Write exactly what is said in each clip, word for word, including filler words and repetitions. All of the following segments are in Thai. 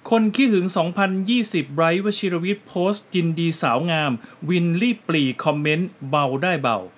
คนขี้หึงสองพันยี่สิบไบรท์วชิรวิทย์โพสต์ยินดีสาวงามวินรีบปลีคอมเมนต์เบาได้เบา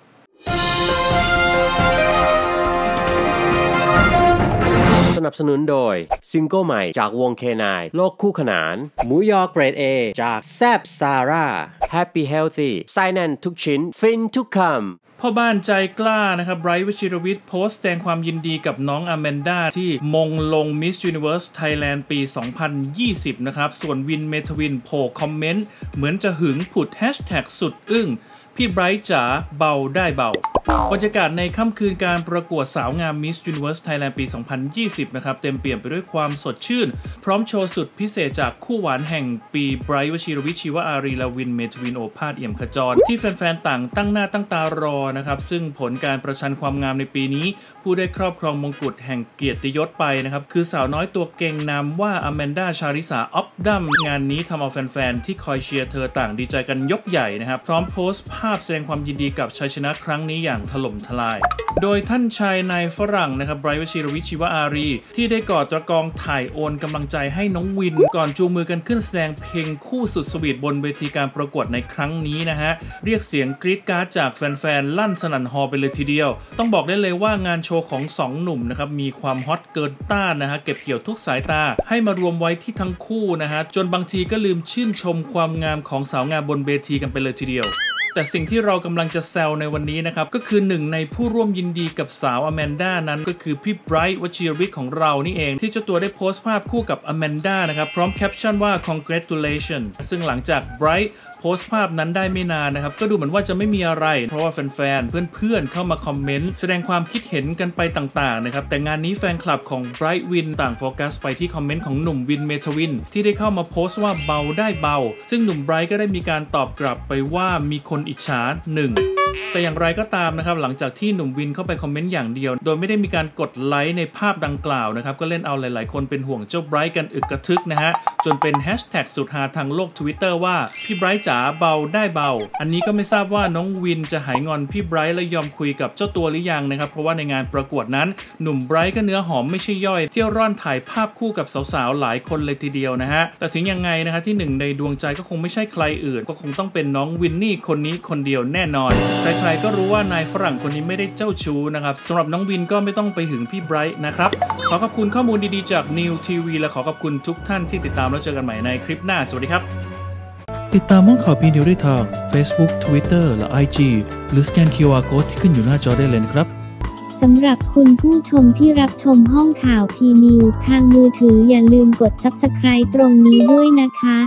สนับสนุนโดยซิงเกิลใหม่จากวงเคนายโลกคู่ขนานหมูยอเกรด A จากแซบซาร่า Happy Healthy ไส้แน่นทุกชิ้นฟินทุกคำพ่อบ้านใจกล้านะครับไบรท์วชิรวิทย์โพสต์แสดงความยินดีกับน้องอแมนดาที่มงลง Miss Universe Thailand ปี สองพันยี่สิบ นะครับส่วนวินเมทวินโผล่คอมเมนต์เหมือนจะหึงผุดแฮชแท็กสุดอึ้งพี่ไบรท์จ๋าเบาได้เบาบรรยากาศในค่ำคืนการประกวดสาวงาม Miss Universe Thailand ปี สองพันยี่สิบ นะครับเต็มเปี่ยมไปด้วยความสดชื่นพร้อมโชว์สุดพิเศษจากคู่หวานแห่งปีไบรท์วชิรวิทย์ชีวอารีและวินเมทวินโอภาสเอี่ยมขจรที่แฟนๆต่างตั้งหน้าตั้งตารอนะครับซึ่งผลการประชันความงามในปีนี้ผู้ได้ครอบครองมงกุฎแห่งเกียรติยศไปนะครับคือสาวน้อยตัวเก่งนามว่าอแมนดาชาริสาออฟดัมงานนี้ทำเอาแฟนๆที่คอยเชียร์เธอต่างดีใจกันยกใหญ่นะครับพร้อมโพสต์ภาพแสดงความยินดีกับชัยชนะครั้งนี้อย่างถล่มทลายโดยท่านชายนายฝรั่งนะครับไบรท์วชิรวิทย์ชีวอารีที่ได้กอดตะกองถ่ายโอนกำลังใจให้น้องวินก่อนจูงมือกันขึ้นแสดงเพลงคู่สุดสวีทบนเวทีการประกวดในครั้งนี้นะฮะเรียกเสียงกรี๊ดกราร์ดจากแฟนๆลั่นสนั่นฮอลไปเลยทีเดียวต้องบอกได้เลยว่างานโชว์ของสองหนุ่มนะครับมีความฮอตเกินต้านนะฮะเก็บเกี่ยวทุกสายตาให้มารวมไว้ที่ทั้งคู่นะฮะจนบางทีก็ลืมชื่นชมความงามของสาวงามบนเวทีกันไปเลยทีเดียวแต่สิ่งที่เรากำลังจะแซวในวันนี้นะครับก็คือหนึ่งในผู้ร่วมยินดีกับสาวอแมนดานั้นก็คือพี่ไบรท์วชิรวิทย์ของเรานี่เองที่เจ้าตัวได้โพสต์ภาพคู่กับอแมนดานะครับพร้อมแคปชั่นว่า congratulations ซึ่งหลังจากไบรท์โพสต์ภาพนั้นได้ไม่นานนะครับก็ดูเหมือนว่าจะไม่มีอะไรเพราะว่าแฟนๆเพื่อนๆเข้ามาคอมเมนต์แสดงความคิดเห็นกันไปต่างๆนะครับแต่งานนี้แฟนคลับของไบรท์วินต่างโฟกัสไปที่คอมเมนต์ของหนุ่มวินเมทวินที่ได้เข้ามาโพสต์ว่าเบาได้เบาซึ่งหนุ่มไบรท์ก็ได้มีการตอบกลับไปว่ามีคนอิจฉาหนึ่งแต่อย่างไรก็ตามนะครับหลังจากที่หนุ่มวินเข้าไปคอมเมนต์อย่างเดียวโดยไม่ได้มีการกดไลค์ในภาพดังกล่าวนะครับก็เล่นเอาหลายๆคนเป็นห่วงเจ้าไบรท์กันอึกกระทึกนะฮะจนเป็นแฮชแท็กสุดฮาทางโลก Twitter ว่าพี่ไบรท์จ๋าเบาได้เบาอันนี้ก็ไม่ทราบว่าน้องวินจะหายงอนพี่ไบรท์และยอมคุยกับเจ้าตัวหรือยังนะครับเพราะว่าในงานประกวดนั้นหนุ่มไบรท์ก็เนื้อหอมไม่ใช่ย่อยเที่ยวร่อนถ่ายภาพคู่กับสาวๆหลายคนเลยทีเดียวนะฮะแต่ถึงยังไงนะฮะที่หนึ่งในดวงใจก็คงไม่ใช่ใครอื่นก็คงต้องเป็นน้องวินนี่คนนี้คนเดียวแน่นอนใครๆก็รู้ว่านายฝรั่งคนนี้ไม่ได้เจ้าชู้นะครับสำหรับน้องวินก็ไม่ต้องไปหึงพี่ไบรท์นะครับขอขอบคุณข้อมูลดีๆจาก นิว ที วี และขอขอบคุณทุกท่านที่ติดตามแล้วเจอกันใหม่ในคลิปหน้าสวัสดีครับติดตามห้องข่าวพีนิวได้ทาง Facebook Twitter และ ไอ จี หรือสแกน คิว อาร์ Code ที่ขึ้นอยู่หน้าจอได้เลยครับสำหรับคุณผู้ชมที่รับชมห้องข่าวพีนิวทางมือถืออย่าลืมกด ซับสไครบ์ ตรงนี้ด้วยนะคะ